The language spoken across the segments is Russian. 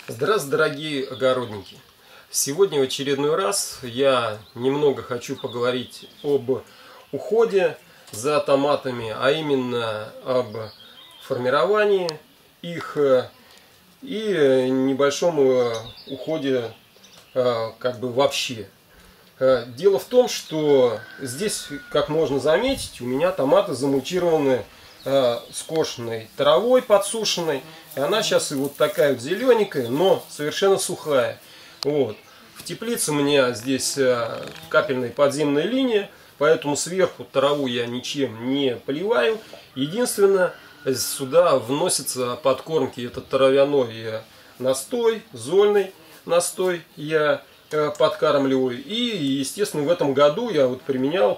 Здравствуйте, дорогие огородники! Сегодня в очередной раз я немного хочу поговорить об уходе за томатами, а именно об формировании их и небольшом уходе вообще. Дело в том, что здесь, как можно заметить, у меня томаты замульчированы скошенной травой подсушенной. И она сейчас и вот такая вот зелененькая, но совершенно сухая. Вот. В теплице у меня здесь капельная подземная линия, поэтому сверху траву я ничем не поливаю. Единственное, сюда вносятся подкормки. Это травяной настой, зольный настой я подкармливаю. И, естественно, в этом году я вот применял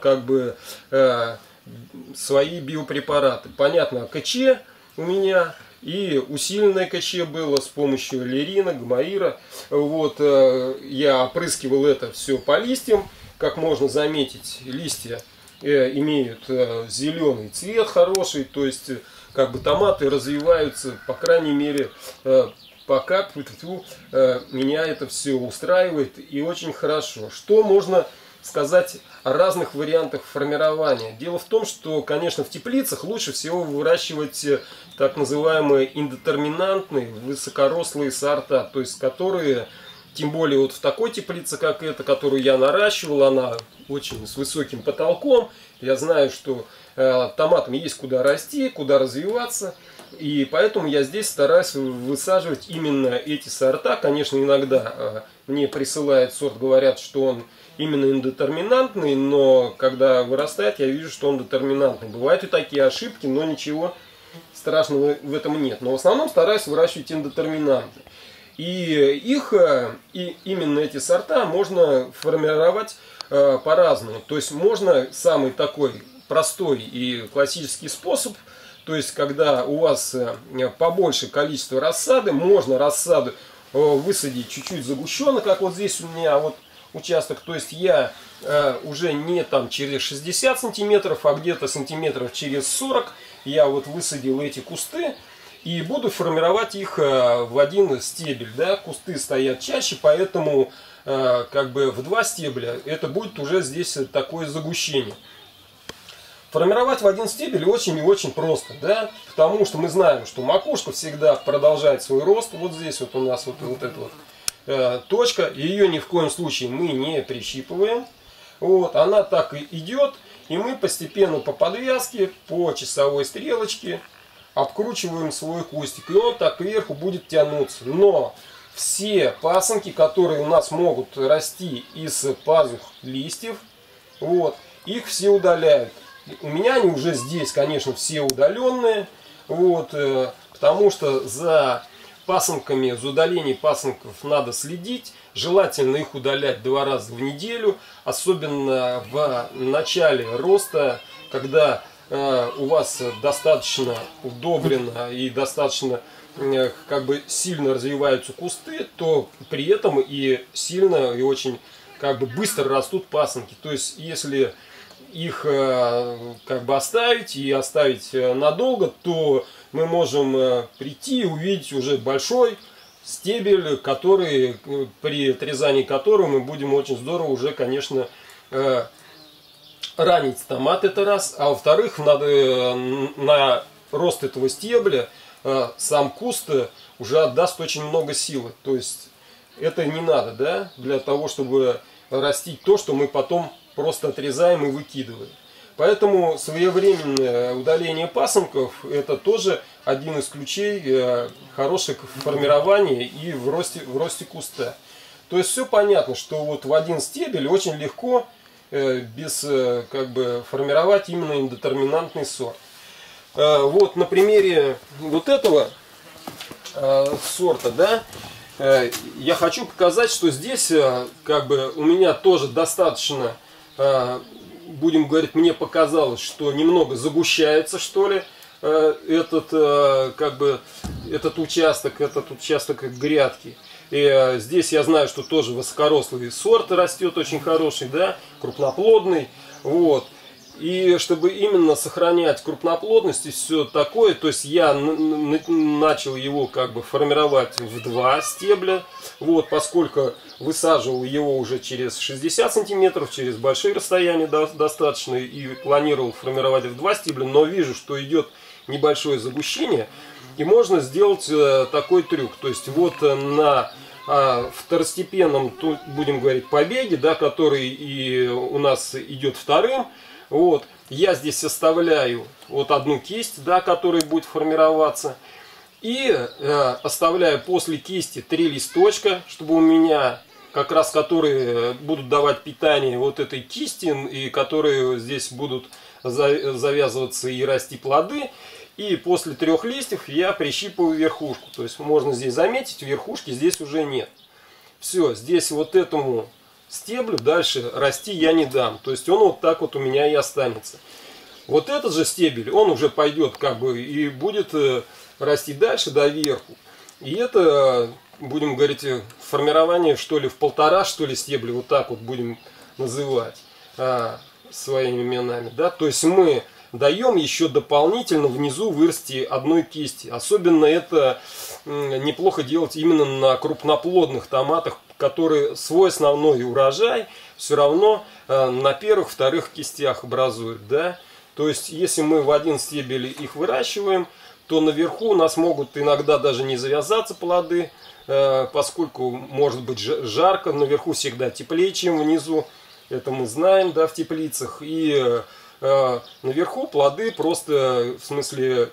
свои биопрепараты. Понятно, КЧ у меня и усиленное КЧ было с помощью лерина, гомоира. Вот, я опрыскивал это все по листьям. Как можно заметить, листья имеют зеленый цвет хороший, то есть томаты развиваются, по крайней мере, пока меня это все устраивает и очень хорошо. Что можно сказать о разных вариантах формирования? Дело в том, что, конечно, в теплицах лучше всего выращивать так называемые индетерминантные высокорослые сорта, то есть которые, тем более вот в такой теплице, как эта, которую я наращивал, она очень с высоким потолком. Я знаю, что томатам есть куда расти, куда развиваться. И поэтому я здесь стараюсь высаживать именно эти сорта. Конечно, иногда мне присылают сорт, говорят, что он именно индетерминантный, но когда вырастает, я вижу, что он детерминантный. Бывают и такие ошибки, но ничего страшного в этом нет. Но в основном стараюсь выращивать индетерминанты. И именно эти сорта можно формировать по-разному. То есть можно самый такой простой и классический способ. То есть, когда у вас побольше количество рассады, можно рассаду высадить чуть-чуть загущенно, как вот здесь у меня вот участок. То есть, я уже не там через 60 сантиметров, а где-то сантиметров через 40 я вот высадил эти кусты и буду формировать их в один стебель. Да? Кусты стоят чаще, поэтому в два стебля это будет уже здесь такое загущение. Формировать в один стебель очень и очень просто, да, потому что мы знаем, что макушка всегда продолжает свой рост. Вот здесь вот у нас вот эта вот точка, ее ни в коем случае мы не прищипываем. Вот, она так и идет, и мы постепенно по подвязке, по часовой стрелочке обкручиваем свой кустик, и он так кверху будет тянуться. Но все пасынки, которые у нас могут расти из пазух листьев, вот, их все удаляют. У меня они уже здесь, конечно, все удаленные, вот, потому что за пасынками, за удалением пасынков надо следить. Желательно их удалять 2 раза в неделю, особенно в начале роста, когда у вас достаточно удобрено и достаточно сильно развиваются кусты, то при этом и сильно и очень быстро растут пасынки. То есть, если их оставить и оставить надолго, то мы можем прийти и увидеть уже большой стебель, который, при отрезании которого мы будем очень здорово уже, конечно, ранить томат, это раз. А во-вторых, надо на рост этого стебля сам куст уже отдаст очень много силы. То есть это не надо, да, для того, чтобы растить то, что мы потом просто отрезаем и выкидываем. Поэтому своевременное удаление пасынков — это тоже один из ключей хорошего формирования и в росте куста. То есть все понятно, что вот в один стебель очень легко формировать именно индетерминантный сорт. Вот на примере вот этого сорта, да, я хочу показать, что здесь у меня тоже достаточно, будем говорить, мне показалось, что немного загущается, что ли, этот участок грядки. И здесь я знаю, что тоже высокорослый сорт растет очень хороший, да, крупноплодный. Вот. И чтобы именно сохранять крупноплодность и все такое, то есть я начал его как бы формировать в 2 стебля, вот, поскольку высаживал его уже через 60 сантиметров, через большие расстояния достаточно, и планировал формировать в 2 стебля, но вижу, что идет небольшое загущение, и можно сделать такой трюк, то есть вот на второстепенном, тут будем говорить, побеге, да, который и у нас идет вторым, вот, я здесь оставляю вот одну кисть, да, которая будет формироваться, и оставляю после кисти 3 листочка, чтобы у меня как раз которые будут давать питание вот этой кисти, и которые здесь будут завязываться и расти плоды. И после 3 листьев я прищипываю верхушку. То есть можно здесь заметить, верхушки здесь уже нет. Все, здесь вот этому стеблю дальше расти я не дам. То есть он вот так вот у меня и останется. Вот этот же стебель, он уже пойдет как бы и будет расти дальше до верху. И это, будем говорить, формирование что ли в 1,5, что ли стебля, вот так вот будем называть своими именами. Да? То есть мы даем еще дополнительно внизу вырасти одной кисти. Особенно это неплохо делать именно на крупноплодных томатах, которые свой основной урожай все равно на первых, вторых кистях образуют. Да? То есть если мы в один стебель их выращиваем, то наверху у нас могут иногда даже не завязаться плоды, поскольку может быть жарко, наверху всегда теплее, чем внизу. Это мы знаем, да, в теплицах. И наверху плоды просто, в смысле,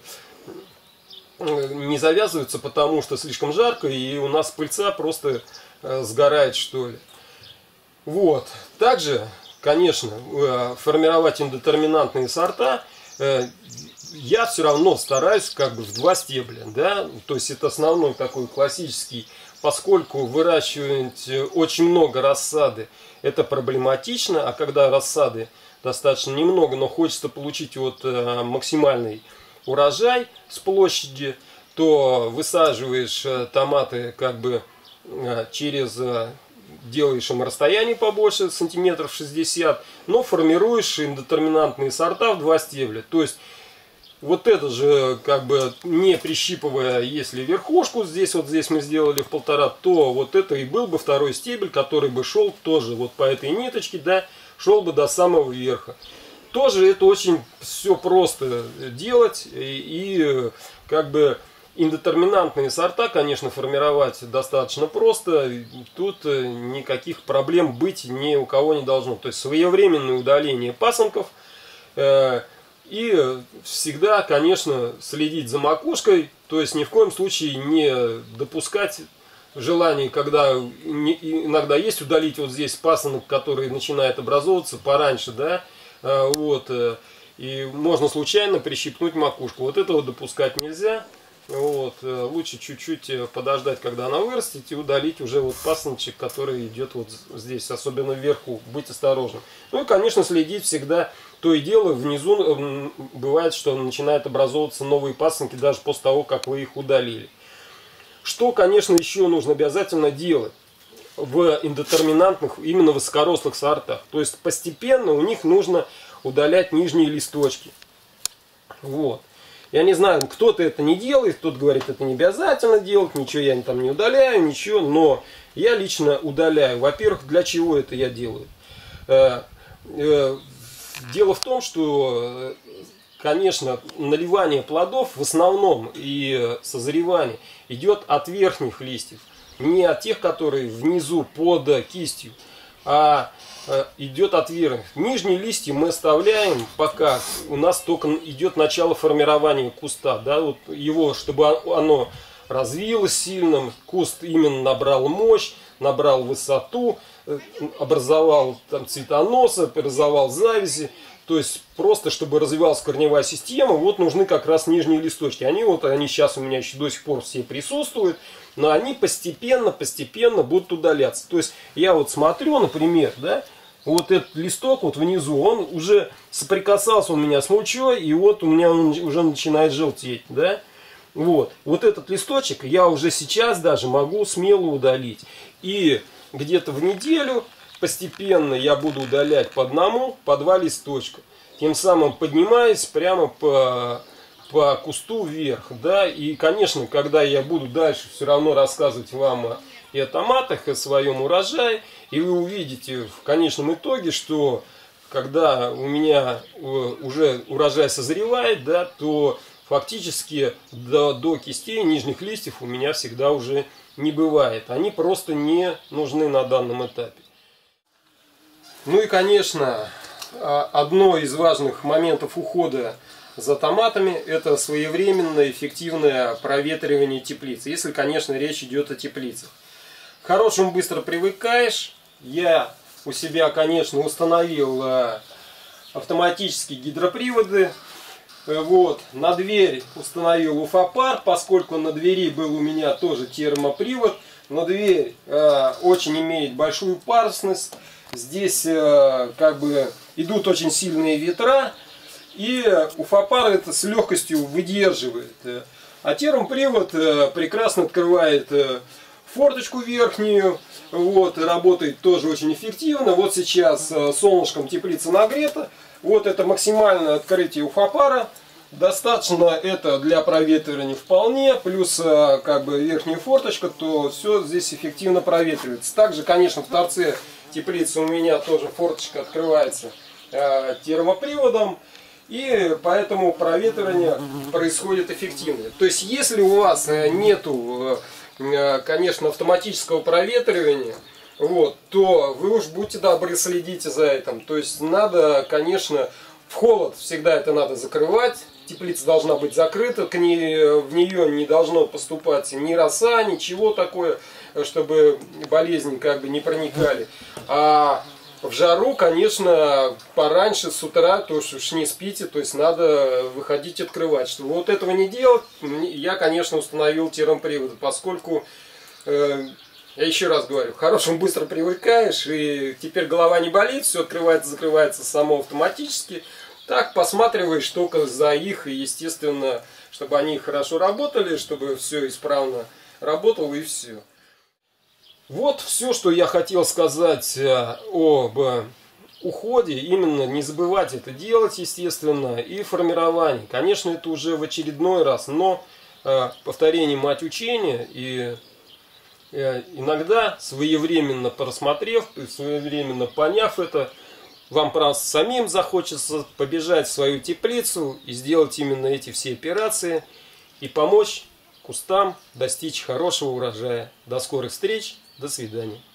не завязываются, потому что слишком жарко, и у нас пыльца просто сгорает, что ли. Вот. Также, конечно, формировать индетерминантные сорта я все равно стараюсь как бы в 2 стебля, да, то есть это основной такой классический, поскольку выращивать очень много рассады, это проблематично, а когда рассады достаточно немного, но хочется получить вот максимальный урожай с площади, то высаживаешь томаты как бы через, делаешь им расстояние побольше, сантиметров 60, но формируешь индетерминантные сорта в 2 стебля, то есть вот это же, как бы, не прищипывая, если верхушку, здесь вот здесь мы сделали в 1,5, то вот это и был бы второй стебель, который бы шел тоже вот по этой ниточке, да, шел бы до самого верха. Тоже это очень все просто делать, и как бы индетерминантные сорта, конечно, формировать достаточно просто, тут никаких проблем быть ни у кого не должно. То есть своевременное удаление пасынков, и всегда, конечно, следить за макушкой, то есть ни в коем случае не допускать желание, когда иногда есть удалить вот здесь пасынок, который начинает образовываться пораньше, да, вот, и можно случайно прищипнуть макушку. Вот этого допускать нельзя. Вот, лучше чуть-чуть подождать, когда она вырастет, и удалить уже вот пасыночек, который идет вот здесь, особенно вверху. Быть осторожным. Ну и, конечно, следить всегда. То и дело, внизу бывает, что начинают образовываться новые пасынки даже после того, как вы их удалили. Что, конечно, еще нужно обязательно делать в индетерминантных, именно высокорослых сортах. То есть постепенно у них нужно удалять нижние листочки. Вот. Я не знаю, кто-то это не делает, кто-то говорит, это не обязательно делать, ничего я там не удаляю, ничего, но я лично удаляю. Во-первых, для чего это я делаю? Дело в том, что, конечно, наливание плодов в основном и созревание идет от верхних листьев, не от тех, которые внизу под кистью, а идет от верхних. Нижние листья мы оставляем, пока у нас только идет начало формирования куста, да, вот его, чтобы оно развилось сильно, куст именно набрал мощь, набрал высоту, образовал там цветоносы, образовал завязи. То есть просто чтобы развивалась корневая система, вот нужны как раз нижние листочки. Они сейчас у меня еще до сих пор все присутствуют, но они постепенно будут удаляться. То есть я вот смотрю, например, да, вот этот листок вот внизу, он уже соприкасался у меня с мульчой, и вот у меня он уже начинает желтеть, да. Вот этот листочек я уже сейчас даже могу смело удалить. И где-то в неделю постепенно я буду удалять по одному, по 2 листочка. тем самым поднимаясь прямо по кусту вверх. Да? И, конечно, когда я буду дальше все равно рассказывать вам и о томатах, и о своем урожае, и вы увидите в конечном итоге, что когда у меня уже урожай созревает, да, то фактически до кистей нижних листьев у меня всегда уже не бывает. Они просто не нужны на данном этапе. Ну и, конечно, одно из важных моментов ухода за томатами — это своевременное эффективное проветривание теплицы. Если, конечно, речь идет о теплицах. К хорошему быстро привыкаешь. Я у себя, конечно, установил автоматические гидроприводы. Вот. На дверь установил уфопар, поскольку на двери был у меня тоже термопривод. Но дверь очень имеет большую парусность. Здесь как бы идут очень сильные ветра. И уфопар это с легкостью выдерживает. А термопривод прекрасно открывает форточку верхнюю. Вот, и работает тоже очень эффективно. Вот сейчас солнышком теплица нагрета. Вот это максимальное открытие уфопара. Достаточно это для проветривания вполне. Плюс как бы верхняя форточка, то все здесь эффективно проветривается. Также, конечно, в торце теплицы у меня тоже форточка открывается термоприводом. И поэтому проветривание происходит эффективно. То есть, если у вас нету, конечно, автоматического проветривания, вот, то вы уж будьте добры, следите за этим. То есть, надо, конечно, в холод всегда это надо закрывать. Теплица должна быть закрыта, в нее не должно поступать ни роса, ничего такое, чтобы болезни как бы не проникали. А в жару, конечно, пораньше, с утра, то уж не спите, то есть надо выходить открывать. Чтобы вот этого не делать, я, конечно, установил термопривод, поскольку, я еще раз говорю, к хорошему быстро привыкаешь, и теперь голова не болит, все открывается, закрывается само автоматически. Так посматриваешь только за их, и, естественно, чтобы они хорошо работали, чтобы все исправно работало, и все. Вот все, что я хотел сказать об уходе. Именно не забывать это делать, естественно, и формирование. Конечно, это уже в очередной раз, но повторение мать учения. И иногда, своевременно просмотрев, своевременно поняв это, вам просто самим захочется побежать в свою теплицу и сделать именно эти все операции и помочь кустам достичь хорошего урожая. До скорых встреч! До свидания.